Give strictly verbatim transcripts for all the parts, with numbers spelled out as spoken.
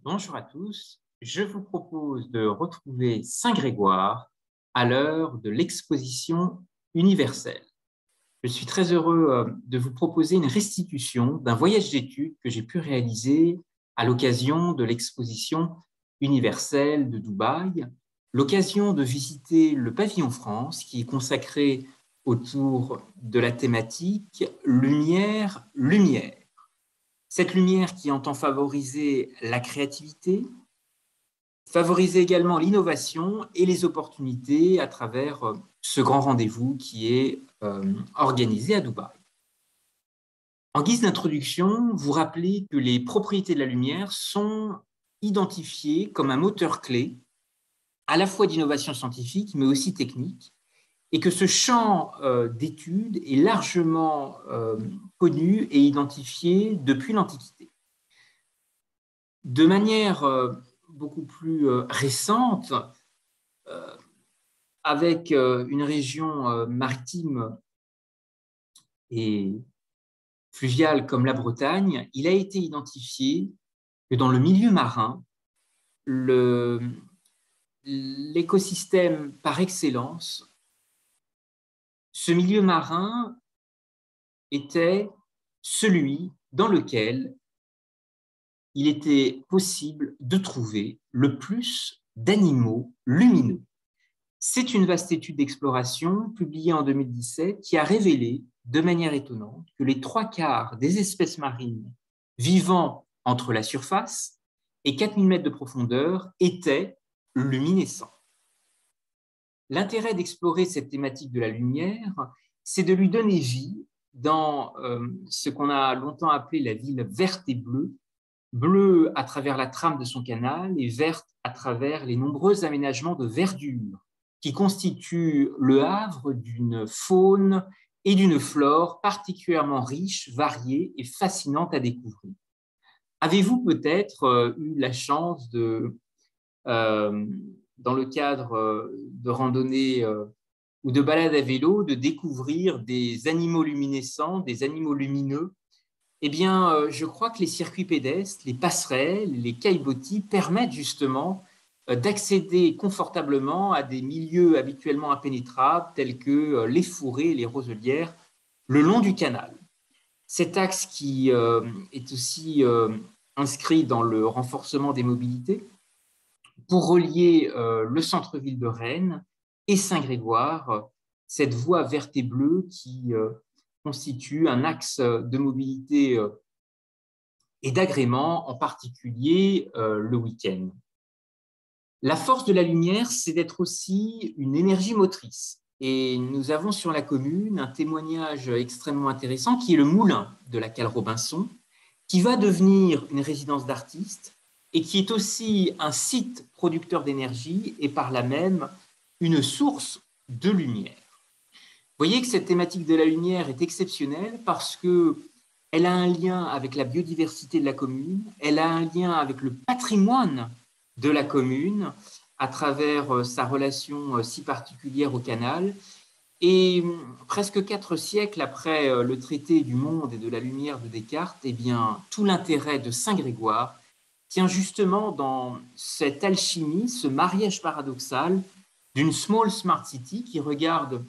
Bonjour à tous, je vous propose de retrouver Saint Grégoire à l'heure de l'exposition universelle. Je suis très heureux de vous proposer une restitution d'un voyage d'études que j'ai pu réaliser à l'occasion de l'exposition universelle de Dubaï, l'occasion de visiter le pavillon France qui est consacré autour de la thématique Lumière, Lumière. Cette lumière qui entend favoriser la créativité, favoriser également l'innovation et les opportunités à travers ce grand rendez-vous qui est euh, organisé à Dubaï. En guise d'introduction, vous rappelez que les propriétés de la lumière sont identifiées comme un moteur clé à la fois d'innovation scientifique mais aussi technique, et que ce champ euh, d'études est largement euh, connu et identifié depuis l'Antiquité. De manière euh, beaucoup plus euh, récente, euh, avec euh, une région euh, maritime et fluviale comme la Bretagne, il a été identifié que dans le milieu marin, le, l'écosystème par excellence, ce milieu marin était celui dans lequel il était possible de trouver le plus d'animaux lumineux. C'est une vaste étude d'exploration publiée en deux mille dix-sept qui a révélé de manière étonnante que les trois quarts des espèces marines vivant entre la surface et quatre mille mètres de profondeur étaient luminescents. L'intérêt d'explorer cette thématique de la lumière, c'est de lui donner vie dans euh, ce qu'on a longtemps appelé la ville verte et bleue, bleue à travers la trame de son canal et verte à travers les nombreux aménagements de verdure qui constituent le havre d'une faune et d'une flore particulièrement riches, variées et fascinantes à découvrir. Avez-vous peut-être euh, eu la chance de, euh, dans le cadre euh, de randonnées euh, ou de balades à vélo, de découvrir des animaux luminescents, des animaux lumineux? Eh bien, euh, je crois que les circuits pédestres, les passerelles, les caillebotis permettent justement euh, d'accéder confortablement à des milieux habituellement impénétrables tels que euh, les fourrés et les roselières le long du canal. Cet axe qui euh, est aussi euh, inscrit dans le renforcement des mobilités pour relier euh, le centre-ville de Rennes et Saint-Grégoire, cette voie verte et bleue qui euh, constitue un axe de mobilité euh, et d'agrément, en particulier euh, le week-end. La force de la lumière, c'est d'être aussi une énergie motrice. Et nous avons sur la commune un témoignage extrêmement intéressant qui est le moulin de la cale Robinson, qui va devenir une résidence d'artistes et qui est aussi un site producteur d'énergie et par là même une source de lumière. Vous voyez que cette thématique de la lumière est exceptionnelle parce que elle a un lien avec la biodiversité de la commune, elle a un lien avec le patrimoine de la commune à travers sa relation si particulière au canal. Et presque quatre siècles après le traité du monde et de la lumière de Descartes, eh bien, tout l'intérêt de Saint-Grégoire tient justement dans cette alchimie, ce mariage paradoxal d'une small smart city qui regarde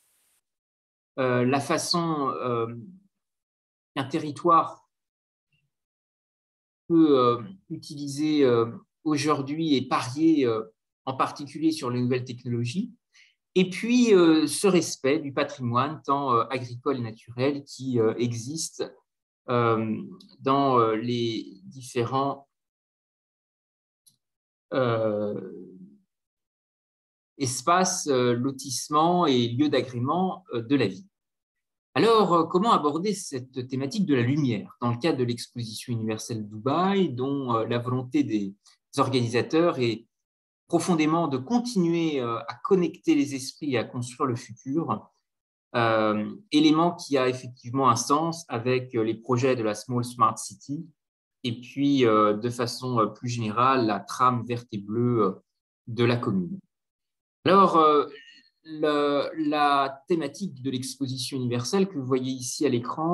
euh, la façon euh, qu'un territoire peut euh, utiliser euh, aujourd'hui et parier euh, en particulier sur les nouvelles technologies, et puis euh, ce respect du patrimoine tant euh, agricole et naturel qui euh, existe euh, dans euh, les différents euh, espaces, euh, lotissements et lieux d'agrément euh, de la ville. Alors, comment aborder cette thématique de la lumière dans le cadre de l'exposition universelle de Dubaï, dont la volonté des organisateurs est profondément de continuer à connecter les esprits et à construire le futur, euh, élément qui a effectivement un sens avec les projets de la Small Smart City et puis, euh, de façon plus générale, la trame verte et bleue de la commune. Alors, euh, Le, la thématique de l'exposition universelle que vous voyez ici à l'écran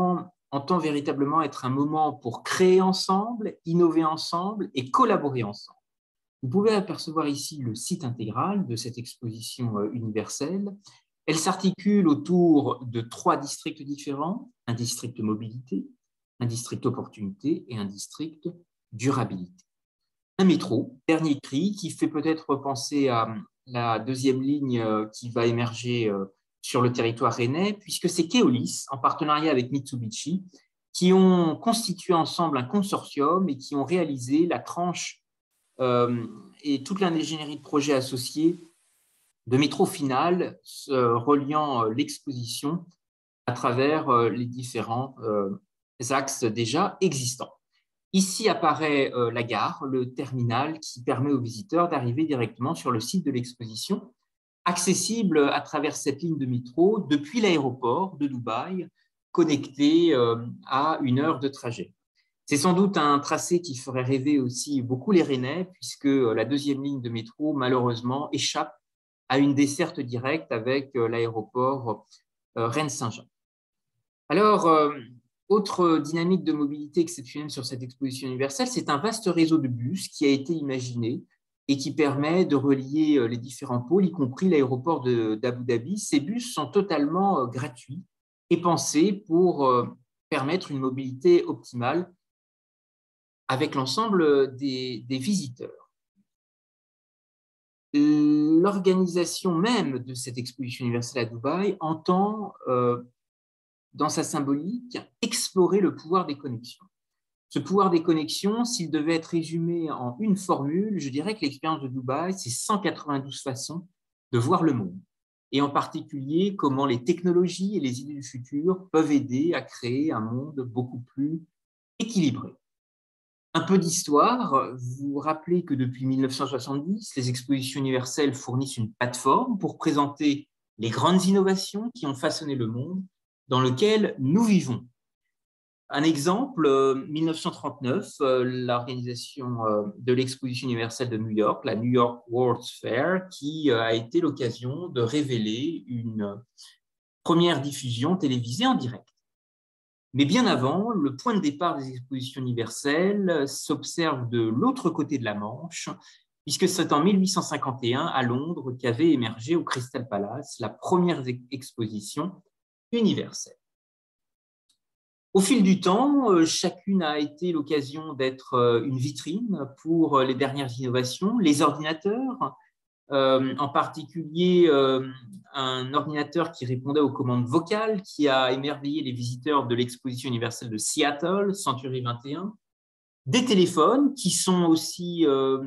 entend véritablement être un moment pour créer ensemble, innover ensemble et collaborer ensemble. Vous pouvez apercevoir ici le site intégral de cette exposition universelle. Elle s'articule autour de trois districts différents, un district mobilité, un district opportunité et un district durabilité. Un métro, dernier cri, qui fait peut-être penser à la deuxième ligne qui va émerger sur le territoire rennais, puisque c'est Keolis, en partenariat avec Mitsubishi, qui ont constitué ensemble un consortium et qui ont réalisé la tranche euh, et toute l'ingénierie de projet associée de métro final euh, reliant euh, l'exposition à travers euh, les différents euh, axes déjà existants. Ici apparaît euh, la gare, le terminal qui permet aux visiteurs d'arriver directement sur le site de l'exposition, accessible à travers cette ligne de métro depuis l'aéroport de Dubaï, connecté euh, à une heure de trajet. C'est sans doute un tracé qui ferait rêver aussi beaucoup les Rennais, puisque la deuxième ligne de métro, malheureusement, échappe à une desserte directe avec l'aéroport Rennes-Saint-Jean. Alors, euh, autre dynamique de mobilité exceptionnelle sur cette exposition universelle, c'est un vaste réseau de bus qui a été imaginé et qui permet de relier les différents pôles, y compris l'aéroport d'Abu Dhabi. Ces bus sont totalement gratuits et pensés pour permettre une mobilité optimale avec l'ensemble des, des visiteurs. L'organisation même de cette exposition universelle à Dubaï entend, euh, dans sa symbolique, explorer le pouvoir des connexions. Ce pouvoir des connexions, s'il devait être résumé en une formule, je dirais que l'expérience de Dubaï, c'est cent quatre-vingt-douze façons de voir le monde, et en particulier comment les technologies et les idées du futur peuvent aider à créer un monde beaucoup plus équilibré. Un peu d'histoire, vous vous rappelez que depuis mille neuf cent soixante-dix, les expositions universelles fournissent une plateforme pour présenter les grandes innovations qui ont façonné le monde dans lequel nous vivons. Un exemple, mille neuf cent trente-neuf, l'organisation de l'exposition universelle de New York, la New York World's Fair, qui a été l'occasion de révéler une première diffusion télévisée en direct. Mais bien avant, le point de départ des expositions universelles s'observe de l'autre côté de la Manche, puisque c'est en mille huit cent cinquante et un, à Londres, qu'avait émergé au Crystal Palace la première exposition universelle. Au fil du temps, chacune a été l'occasion d'être une vitrine pour les dernières innovations. Les ordinateurs, euh, en particulier euh, un ordinateur qui répondait aux commandes vocales, qui a émerveillé les visiteurs de l'exposition universelle de Seattle, Century vingt et un. Des téléphones qui sont aussi euh,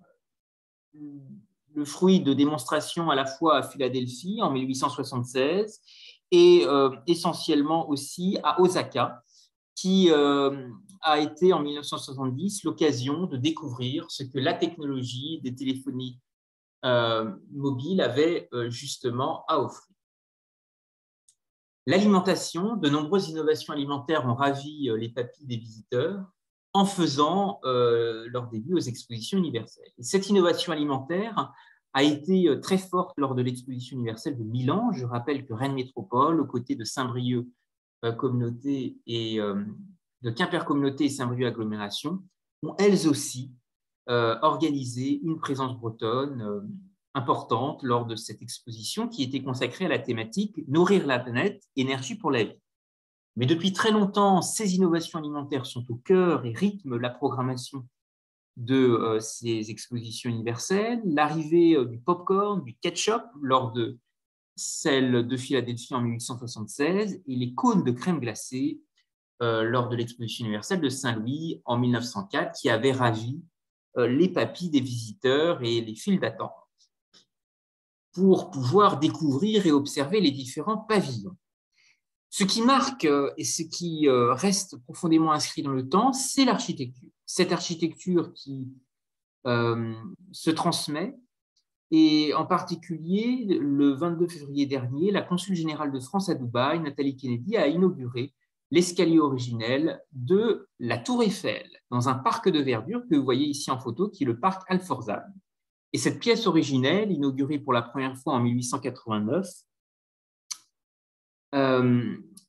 le fruit de démonstrations à la fois à Philadelphie en mille huit cent soixante-seize et euh, essentiellement aussi à Osaka, qui euh, a été en mille neuf cent soixante-dix l'occasion de découvrir ce que la technologie des téléphonies euh, mobiles avait euh, justement à offrir. L'alimentation, de nombreuses innovations alimentaires ont ravi euh, les papilles des visiteurs en faisant euh, leur début aux expositions universelles. Et cette innovation alimentaire a été très forte lors de l'exposition universelle de Milan. Je rappelle que Rennes Métropole, aux côtés de Saint-Brieuc euh, Communauté et euh, de Quimper Communauté et Saint-Brieuc Agglomération, ont elles aussi euh, organisé une présence bretonne euh, importante lors de cette exposition qui était consacrée à la thématique « Nourrir la planète, énergie pour la vie ». Mais depuis très longtemps, ces innovations alimentaires sont au cœur et rythment la programmation de euh, ces expositions universelles. L'arrivée euh, du popcorn, du ketchup lors de celle de Philadelphie en mille huit cent soixante-seize et les cônes de crème glacée euh, lors de l'exposition universelle de Saint-Louis en mille neuf cent quatre qui avait ravi euh, les papilles des visiteurs et les files d'attente pour pouvoir découvrir et observer les différents pavillons. Ce qui marque et ce qui reste profondément inscrit dans le temps, c'est l'architecture. Cette architecture qui euh, se transmet, et en particulier, le vingt-deux février dernier, la consul générale de France à Dubaï, Nathalie Kennedy, a inauguré l'escalier originel de la Tour Eiffel, dans un parc de verdure que vous voyez ici en photo, qui est le parc Al Forzan. Et cette pièce originelle, inaugurée pour la première fois en mille huit cent quatre-vingt-neuf, Euh,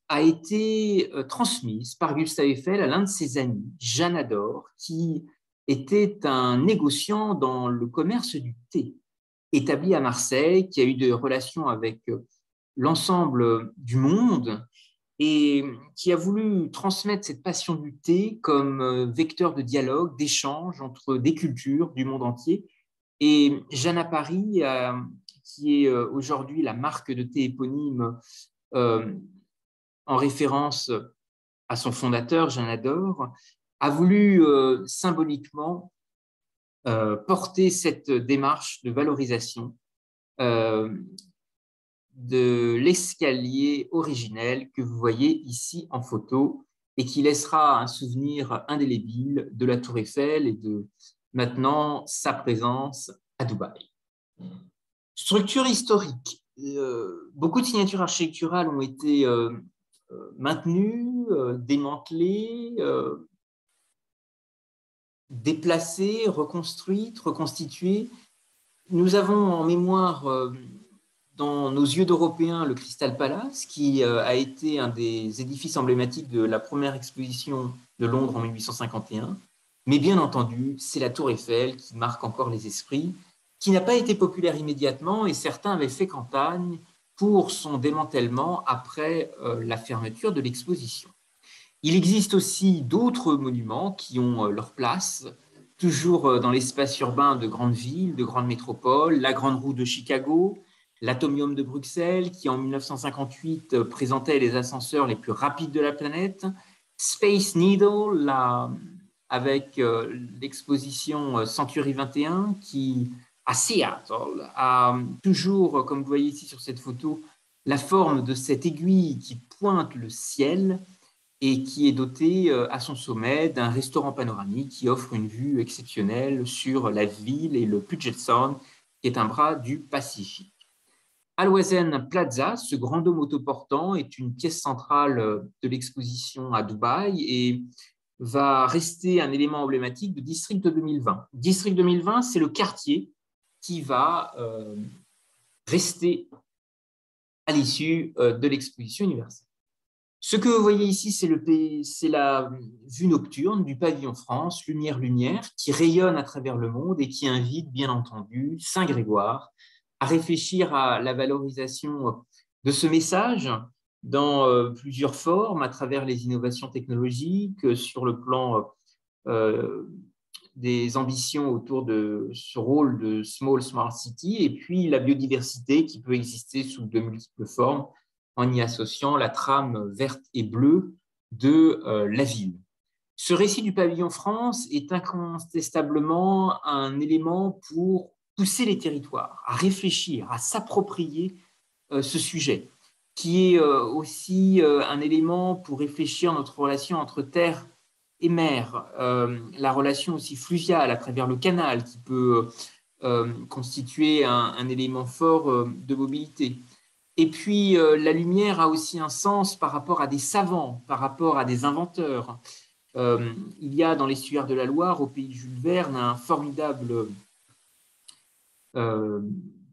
a été transmise par Gustave Eiffel à l'un de ses amis, Jeanne Adore, qui était un négociant dans le commerce du thé, établi à Marseille, qui a eu des relations avec l'ensemble du monde et qui a voulu transmettre cette passion du thé comme vecteur de dialogue, d'échange entre des cultures du monde entier. Et Jeanne à Paris, euh, qui est aujourd'hui la marque de thé éponyme euh, en référence à son fondateur, Jeanne Adore, a voulu euh, symboliquement euh, porter cette démarche de valorisation euh, de l'escalier originel que vous voyez ici en photo et qui laissera un souvenir indélébile de la Tour Eiffel et de maintenant sa présence à Dubaï. Structure historique. Euh, beaucoup de signatures architecturales ont été euh, maintenues, euh, démantelées, euh, déplacées, reconstruites, reconstituées. Nous avons en mémoire euh, dans nos yeux d'Européens le Crystal Palace, qui euh, a été un des édifices emblématiques de la première exposition de Londres en mille huit cent cinquante et un. Mais bien entendu, c'est la Tour Eiffel qui marque encore les esprits, qui n'a pas été populaire immédiatement et certains avaient fait campagne pour son démantèlement après euh, la fermeture de l'exposition. Il existe aussi d'autres monuments qui ont euh, leur place, toujours dans l'espace urbain de grandes villes, de grandes métropoles, la Grande Roue de Chicago, l'Atomium de Bruxelles, qui en mille neuf cent cinquante-huit présentait les ascenseurs les plus rapides de la planète, Space Needle, la, avec euh, l'exposition Century vingt et un, qui, à Seattle, a toujours, comme vous voyez ici sur cette photo, la forme de cette aiguille qui pointe le ciel et qui est doté à son sommet d'un restaurant panoramique qui offre une vue exceptionnelle sur la ville et le Puget Sound, qui est un bras du Pacifique. Al Wazen Plaza, ce grand dôme autoportant, est une pièce centrale de l'exposition à Dubaï et va rester un élément emblématique de District deux mille vingt. District deux mille vingt, c'est le quartier qui va euh, rester à l'issue de l'exposition universelle. Ce que vous voyez ici, c'est la vue nocturne du pavillon France, Lumière, Lumière, qui rayonne à travers le monde et qui invite, bien entendu, Saint-Grégoire à réfléchir à la valorisation de ce message dans euh, plusieurs formes, à travers les innovations technologiques, sur le plan euh, des ambitions autour de ce rôle de Small Smart City, et puis la biodiversité qui peut exister sous de multiples formes, en y associant la trame verte et bleue de euh, la ville. Ce récit du pavillon France est incontestablement un élément pour pousser les territoires à réfléchir, à s'approprier euh, ce sujet, qui est euh, aussi euh, un élément pour réfléchir notre relation entre terre et mer, euh, la relation aussi fluviale à travers le canal qui peut euh, constituer un, un élément fort euh, de mobilité. Et puis, euh, la lumière a aussi un sens par rapport à des savants, par rapport à des inventeurs. Euh, il y a dans l'estuaire de la Loire, au pays de Jules Verne, un formidable euh,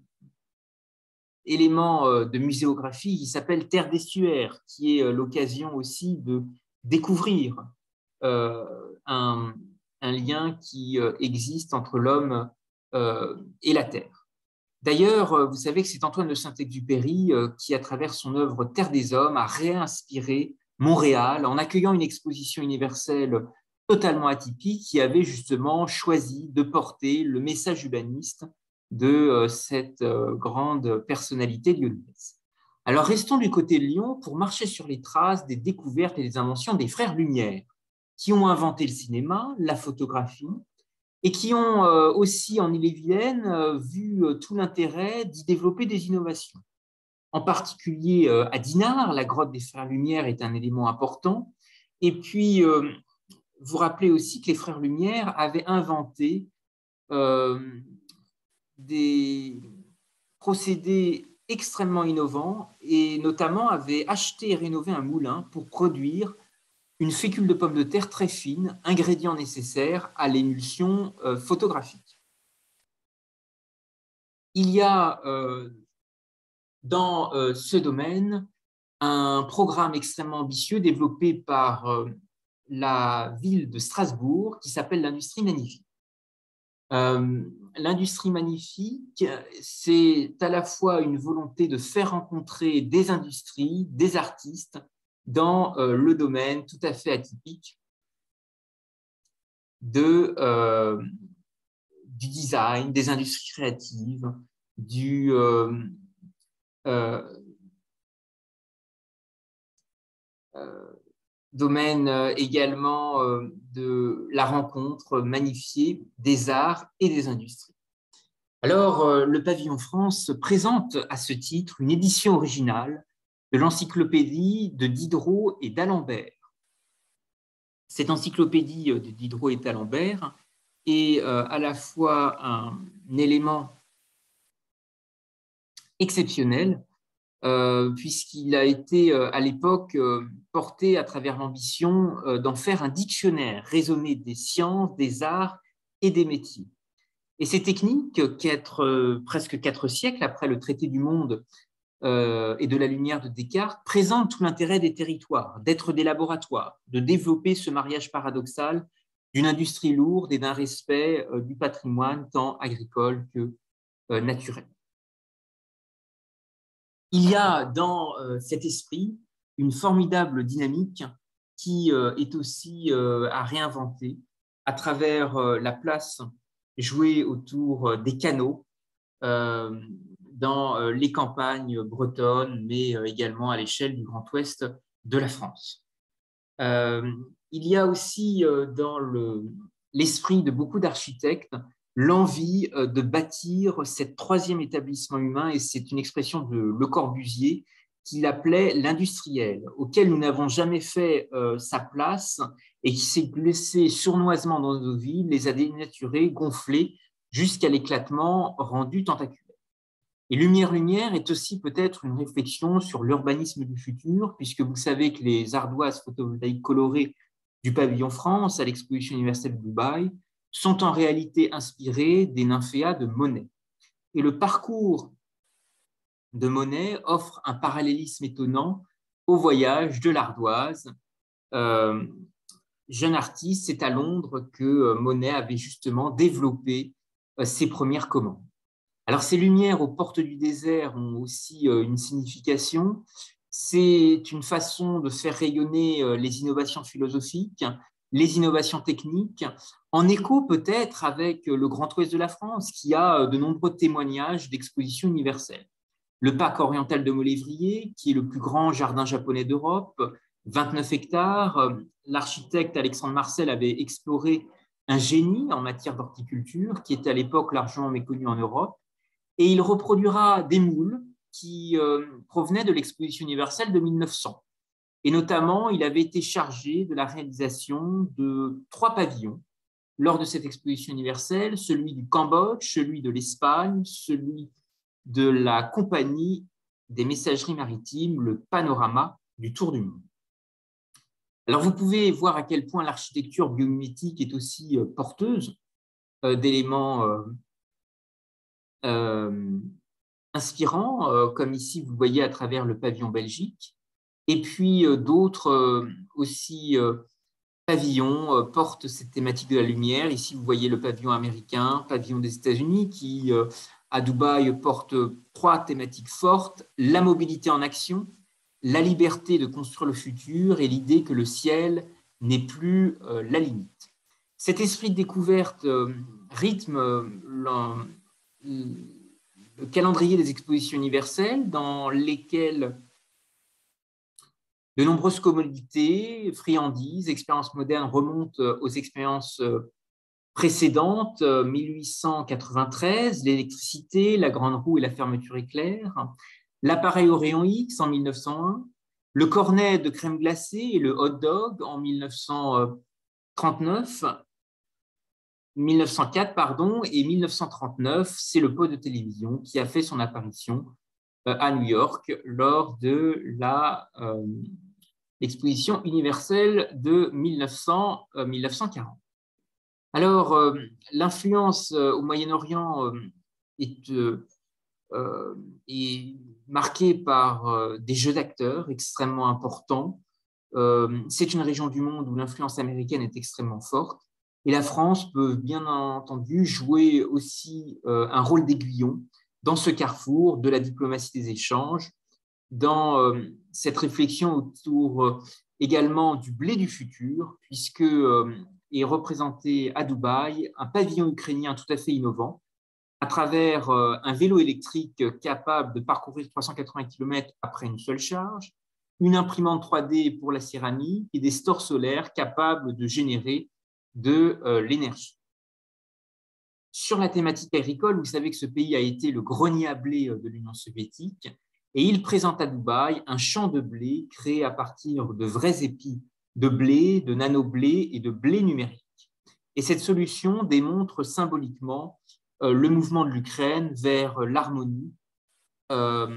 élément euh, de muséographie qui s'appelle Terre d'estuaire, qui est euh, l'occasion aussi de découvrir euh, un, un lien qui euh, existe entre l'homme euh, et la terre. D'ailleurs, vous savez que c'est Antoine de Saint-Exupéry qui, à travers son œuvre Terre des Hommes, a réinspiré Montréal en accueillant une exposition universelle totalement atypique qui avait justement choisi de porter le message humaniste de cette grande personnalité lyonnaise. Alors, restons du côté de Lyon pour marcher sur les traces des découvertes et des inventions des frères Lumière, qui ont inventé le cinéma, la photographie, et qui ont euh, aussi en Ille-et-Vilaine euh, vu euh, tout l'intérêt d'y développer des innovations. En particulier euh, à Dinard, la grotte des Frères Lumière est un élément important. Et puis, euh, vous rappelez aussi que les Frères Lumière avaient inventé euh, des procédés extrêmement innovants et notamment avaient acheté et rénové un moulin pour produire une fécule de pommes de terre très fine, ingrédient nécessaire à l'émulsion euh, photographique. Il y a euh, dans euh, ce domaine un programme extrêmement ambitieux développé par euh, la ville de Strasbourg qui s'appelle l'industrie magnifique. Euh, l'industrie magnifique, c'est à la fois une volonté de faire rencontrer des industries, des artistes dans euh, le domaine tout à fait atypique de, euh, du design, des industries créatives, du, euh, euh, euh, domaine également euh, de la rencontre magnifiée des arts et des industries. Alors, euh, le Pavillon France présente à ce titre une édition originale de l'encyclopédie de Diderot et d'Alembert. Cette encyclopédie de Diderot et d'Alembert est euh, à la fois un, un élément exceptionnel, euh, puisqu'il a été euh, à l'époque euh, porté à travers l'ambition euh, d'en faire un dictionnaire raisonné des sciences, des arts et des métiers. Et ces techniques, quatre, euh, presque quatre siècles après le traité du monde euh, et de la lumière de Descartes, présentent tout l'intérêt des territoires, d'être des laboratoires, de développer ce mariage paradoxal d'une industrie lourde et d'un respect euh, du patrimoine tant agricole que euh, naturel. Il y a dans euh, cet esprit une formidable dynamique qui euh, est aussi euh, à réinventer à travers euh, la place jouée autour euh, des canaux euh, dans euh, les campagnes bretonnes, mais euh, également à l'échelle du Grand Ouest de la France. Euh, il y a aussi euh, dans le, l'esprit de beaucoup d'architectes l'envie euh, de bâtir cet troisième établissement humain, et c'est une expression de Le Corbusier qu'il appelait l'industriel, auquel nous n'avons jamais fait euh, sa place et qui s'est laissé sournoisement dans nos vies, les a dénaturés, gonflés, jusqu'à l'éclatement rendu tentaculaire. Et Lumière Lumière est aussi peut-être une réflexion sur l'urbanisme du futur, puisque vous savez que les ardoises photovoltaïques colorées du pavillon France à l'exposition universelle de Dubaï sont en réalité inspirées des nymphéas de Monet. Et le parcours de Monet offre un parallélisme étonnant au voyage de l'ardoise. Euh, jeune artiste, c'est à Londres que Monet avait justement développé ses premières commandes. Alors, ces lumières aux portes du désert ont aussi euh, une signification. C'est une façon de faire rayonner euh, les innovations philosophiques, les innovations techniques, en écho peut-être avec le Grand Ouest de la France, qui a euh, de nombreux témoignages d'expositions universelles. Le parc oriental de Molévrier, qui est le plus grand jardin japonais d'Europe, vingt-neuf hectares. L'architecte Alexandre Marcel avait exploré un génie en matière d'horticulture, qui était à l'époque largement méconnu en Europe. Et il reproduira des moules qui euh, provenaient de l'exposition universelle de mille neuf cents. Et notamment, il avait été chargé de la réalisation de trois pavillons lors de cette exposition universelle, celui du Cambodge, celui de l'Espagne, celui de la compagnie des messageries maritimes, le panorama du tour du monde. Alors, vous pouvez voir à quel point l'architecture biomimétique est aussi euh, porteuse euh, d'éléments euh, Euh, inspirant, euh, comme ici vous voyez à travers le pavillon Belgique, et puis euh, d'autres euh, aussi euh, pavillons euh, portent cette thématique de la lumière. Ici vous voyez le pavillon américain, pavillon des États-Unis, qui euh, à Dubaï porte trois thématiques fortes: la mobilité en action, la liberté de construire le futur et l'idée que le ciel n'est plus euh, la limite. Cet esprit de découverte euh, rythme euh, le calendrier des expositions universelles dans lesquelles de nombreuses commodités, friandises, expériences modernes remontent aux expériences précédentes, mille huit cent quatre-vingt-treize, l'électricité, la grande roue et la fermeture éclair, l'appareil au rayon X en mille neuf cent un, le cornet de crème glacée et le hot dog en mille neuf cent trente-neuf, mille neuf cent quatre, pardon, et mille neuf cent trente-neuf, c'est le pot de télévision qui a fait son apparition euh, à New York lors de la euh, l'exposition universelle de mille neuf cents, euh, mille neuf cent quarante. Alors, euh, l'influence euh, au Moyen-Orient euh, est euh, euh, est marquée par euh, des jeux d'acteurs extrêmement importants. Euh, c'est une région du monde où l'influence américaine est extrêmement forte. Et la France peut bien entendu jouer aussi euh, un rôle d'aiguillon dans ce carrefour de la diplomatie des échanges, dans euh, cette réflexion autour euh, également du blé du futur, puisque euh, est représenté à Dubaï un pavillon ukrainien tout à fait innovant, à travers euh, un vélo électrique capable de parcourir trois cent quatre-vingts kilomètres après une seule charge, une imprimante trois D pour la céramique et des stores solaires capables de générer de euh, l'énergie. Sur la thématique agricole, vous savez que ce pays a été le grenier à blé de l'Union soviétique et il présente à Dubaï un champ de blé créé à partir de vrais épis de blé, de nano-blé et de blé numérique. Et cette solution démontre symboliquement euh, le mouvement de l'Ukraine vers l'harmonie euh,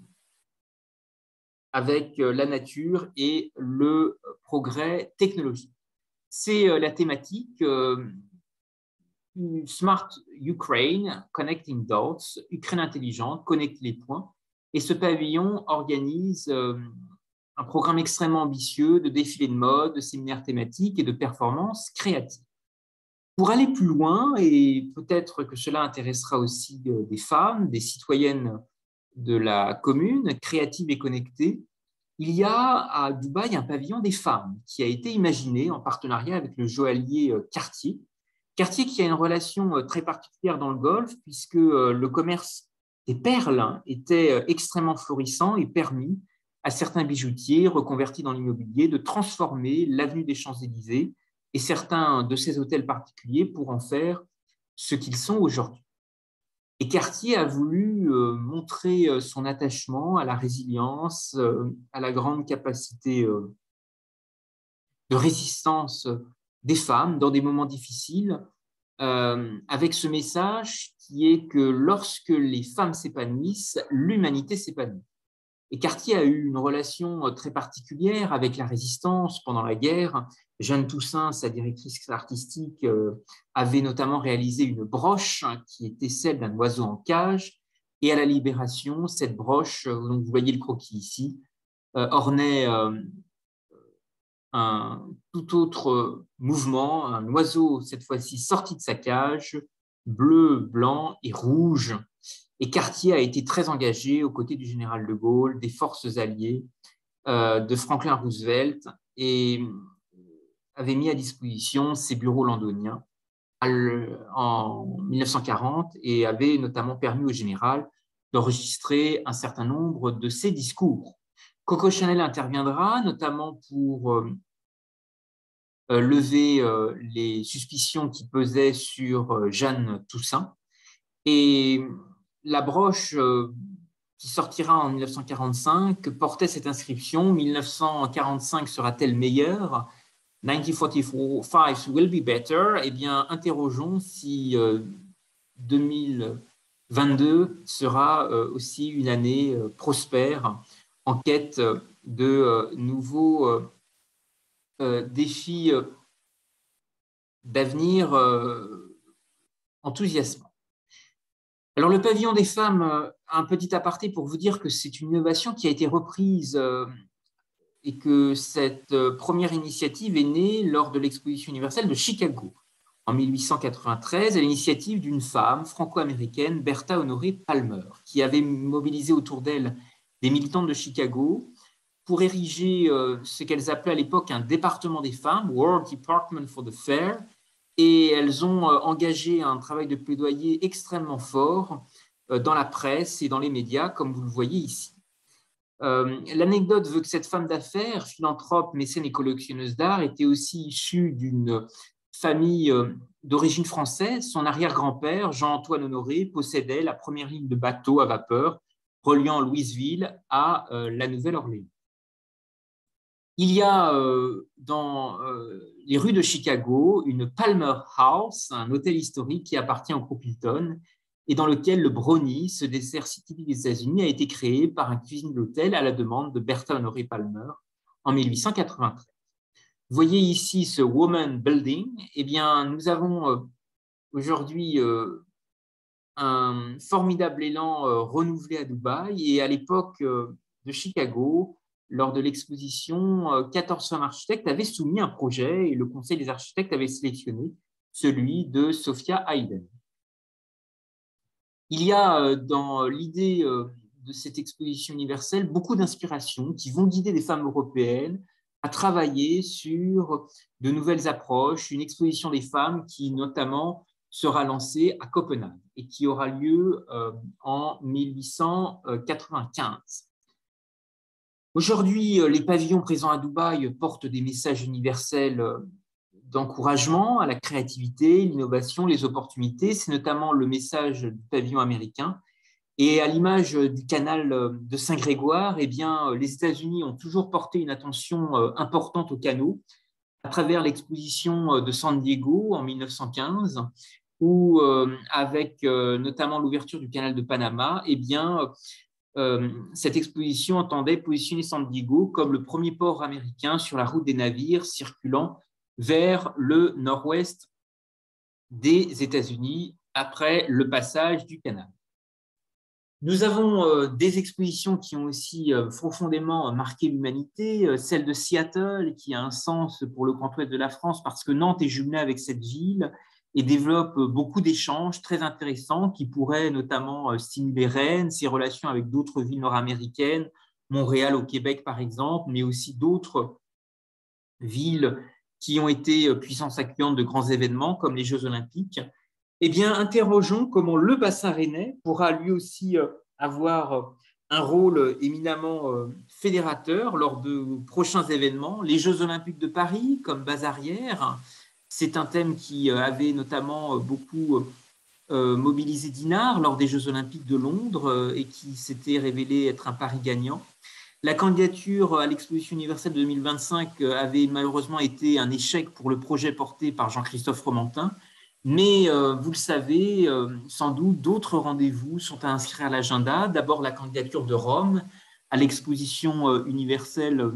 avec la nature et le progrès technologique. C'est euh, la thématique euh, Smart Ukraine, Connecting Dots, Ukraine intelligente, connecte les points. Et ce pavillon organise euh, un programme extrêmement ambitieux de défilés de mode, de séminaires thématiques et de performances créatives. Pour aller plus loin, et peut-être que cela intéressera aussi euh, des femmes, des citoyennes de la commune, créatives et connectées, il y a à Dubaï un pavillon des femmes qui a été imaginé en partenariat avec le joaillier Cartier. Cartier qui a une relation très particulière dans le Golfe puisque le commerce des perles était extrêmement florissant et permis à certains bijoutiers reconvertis dans l'immobilier de transformer l'avenue des Champs-Élysées et certains de ces hôtels particuliers pour en faire ce qu'ils sont aujourd'hui. Et Cartier a voulu euh, montrer euh, son attachement à la résilience, euh, à la grande capacité euh, de résistance des femmes dans des moments difficiles, euh, avec ce message qui est que lorsque les femmes s'épanouissent, l'humanité s'épanouit. Et Cartier a eu une relation très particulière avec la résistance pendant la guerre. Jeanne Toussaint, sa directrice artistique, euh, avait notamment réalisé une broche hein, qui était celle d'un oiseau en cage. Et à la Libération, cette broche, euh, donc vous voyez le croquis ici, euh, ornait euh, un tout autre mouvement, un oiseau cette fois-ci sorti de sa cage, bleu, blanc et rouge. Et Cartier a été très engagé aux côtés du général de Gaulle, des forces alliées, euh, de Franklin Roosevelt, et avait mis à disposition ses bureaux londoniens en mille neuf cent quarante et avait notamment permis au général d'enregistrer un certain nombre de ses discours. Coco Chanel interviendra notamment pour euh, lever euh, les suspicions qui pesaient sur euh, Jeanne Toussaint. Et la broche euh, qui sortira en mille neuf cent quarante-cinq portait cette inscription « mille neuf cent quarante-cinq sera-t-elle meilleure ?» mille neuf cent quarante-cinq will be better. Eh bien, interrogeons si euh, deux mille vingt-deux sera euh, aussi une année euh, prospère en quête de euh, nouveaux euh, euh, défis euh, d'avenir euh, enthousiasmants. Alors, le pavillon des femmes, un petit aparté pour vous dire que c'est une innovation qui a été reprise euh, et que cette première initiative est née lors de l'exposition universelle de Chicago en mille huit cent quatre-vingt-treize à l'initiative d'une femme franco-américaine, Bertha Honoré Palmer, qui avait mobilisé autour d'elle des militantes de Chicago pour ériger euh, ce qu'elles appelaient à l'époque un département des femmes, World Department for the Fair, et elles ont euh, engagé un travail de plaidoyer extrêmement fort euh, dans la presse et dans les médias, comme vous le voyez ici. Euh, L'anecdote veut que cette femme d'affaires, philanthrope, mécène et collectionneuse d'art, était aussi issue d'une famille euh, d'origine française. Son arrière-grand-père, Jean-Antoine Honoré, possédait la première ligne de bateaux à vapeur reliant Louisville à euh, la Nouvelle-Orléans. Il y a euh, dans euh, les rues de Chicago une Palmer House, un hôtel historique qui appartient au groupe Hilton et dans lequel le brownie, ce dessert si typique des États-Unis, a été créé par un cuisinier d'hôtel à la demande de Bertha Honoré Palmer en mille huit cent quatre-vingt-treize. Vous voyez ici ce Woman Building. Eh bien, nous avons euh, aujourd'hui euh, un formidable élan euh, renouvelé à Dubaï. Et à l'époque euh, de Chicago, lors de l'exposition, euh, quatorze femmes architectes avaient soumis un projet et le Conseil des architectes avait sélectionné celui de Sophia Hayden. Il y a euh, dans l'idée euh, de cette exposition universelle beaucoup d'inspirations qui vont guider des femmes européennes à travailler sur de nouvelles approches, une exposition des femmes qui notamment sera lancée à Copenhague et qui aura lieu euh, en mille huit cent quatre-vingt-quinze. Aujourd'hui, les pavillons présents à Dubaï portent des messages universels d'encouragement à la créativité, l'innovation, les opportunités. C'est notamment le message du pavillon américain. Et à l'image du canal de Saint-Grégoire, eh bien, les États-Unis ont toujours porté une attention importante aux canaux à travers l'exposition de San Diego en mille neuf cent quinze, où, euh, avec euh, notamment l'ouverture du canal de Panama, eh bien, euh, cette exposition entendait positionner San Diego comme le premier port américain sur la route des navires circulant vers le nord-ouest des États-Unis après le passage du canal. Nous avons euh, des expositions qui ont aussi euh, profondément marqué l'humanité, euh, celle de Seattle qui a un sens pour le grand ouest de la France parce que Nantes est jumelée avec cette ville et développe beaucoup d'échanges très intéressants qui pourraient notamment euh, stimuler Rennes, ses relations avec d'autres villes nord-américaines, Montréal au Québec par exemple, mais aussi d'autres villes qui ont été puissances accueillantes de grands événements comme les Jeux Olympiques. Eh bien, interrogeons comment le bassin rennais pourra lui aussi avoir un rôle éminemment fédérateur lors de prochains événements. Les Jeux Olympiques de Paris comme base arrière, c'est un thème qui avait notamment beaucoup mobilisé Dinard lors des Jeux Olympiques de Londres et qui s'était révélé être un pari gagnant. La candidature à l'exposition universelle de deux mille vingt-cinq avait malheureusement été un échec pour le projet porté par Jean-Christophe Fromentin. Mais euh, vous le savez, euh, sans doute, d'autres rendez-vous sont à inscrire à l'agenda. D'abord, la candidature de Rome à l'exposition euh, universelle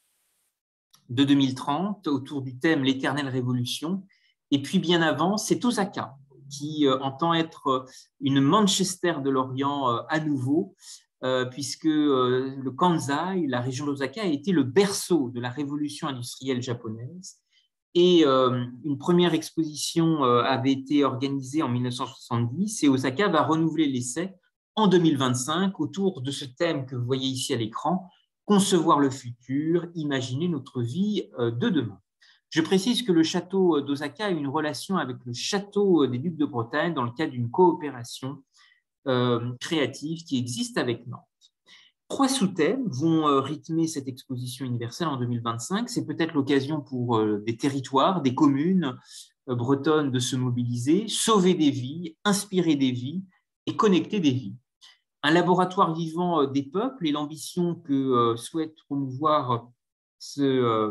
de deux mille trente autour du thème « L'éternelle révolution ». Et puis, bien avant, c'est Osaka qui euh, entend être une Manchester de l'Orient euh, à nouveau, euh, puisque euh, le Kansai, la région d'Osaka, a été le berceau de la révolution industrielle japonaise. Et euh, une première exposition euh, avait été organisée en mille neuf cent soixante-dix et Osaka va renouveler l'essai en deux mille vingt-cinq autour de ce thème que vous voyez ici à l'écran, concevoir le futur, imaginer notre vie euh, de demain. Je précise que le château d'Osaka a une relation avec le château des Ducs de Bretagne dans le cadre d'une coopération euh, créative qui existe avec Nantes. Trois sous-thèmes vont rythmer cette exposition universelle en deux mille vingt-cinq. C'est peut-être l'occasion pour des territoires, des communes bretonnes de se mobiliser, sauver des vies, inspirer des vies et connecter des vies. Un laboratoire vivant des peuples et l'ambition que souhaite promouvoir ce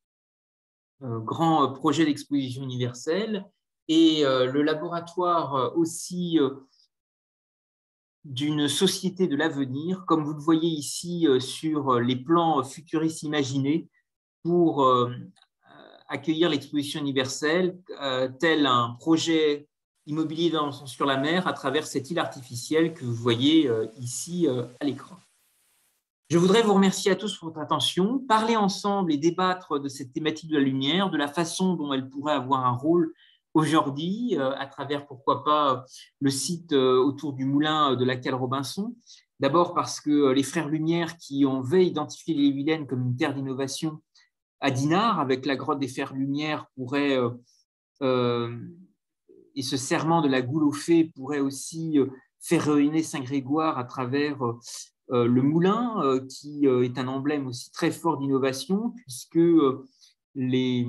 grand projet d'exposition universelle et le laboratoire aussi d'une société de l'avenir, comme vous le voyez ici sur les plans futuristes imaginés pour accueillir l'exposition universelle, tel un projet immobilier sur la mer à travers cette île artificielle que vous voyez ici à l'écran. Je voudrais vous remercier à tous pour votre attention, parler ensemble et débattre de cette thématique de la lumière, de la façon dont elle pourrait avoir un rôle aujourd'hui, euh, à travers, pourquoi pas, le site euh, autour du moulin de la Cale Robinson. D'abord parce que les Frères Lumière, qui ont veillé identifier les Vilaines comme une terre d'innovation à Dinard, avec la grotte des Frères Lumière, pourrait, euh, euh, et ce serment de la Goule aux Fées pourrait aussi euh, faire rayonner Saint-Grégoire à travers euh, le moulin, euh, qui euh, est un emblème aussi très fort d'innovation, puisque euh, les...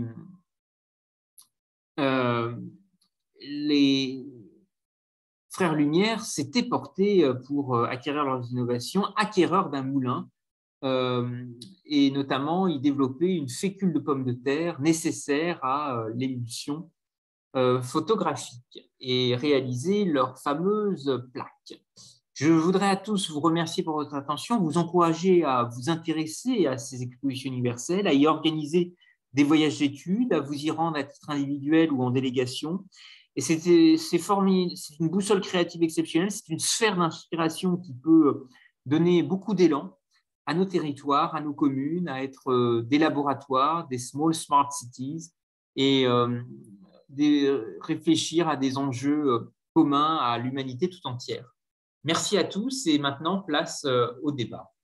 Euh, les Frères Lumière s'étaient portés pour acquérir leurs innovations, acquéreurs d'un moulin, euh, et notamment ils développaient une fécule de pommes de terre nécessaire à euh, l'émulsion euh, photographique et réaliser leur fameuse plaque. Je voudrais à tous vous remercier pour votre attention, vous encourager à vous intéresser à ces expositions universelles, à y organiser des voyages d'études, à vous y rendre à titre individuel ou en délégation. Et c'est c'est une boussole créative exceptionnelle, c'est une sphère d'inspiration qui peut donner beaucoup d'élan à nos territoires, à nos communes, à être des laboratoires, des small smart cities, et euh, des, réfléchir à des enjeux communs à l'humanité tout entière. Merci à tous et maintenant place au débat.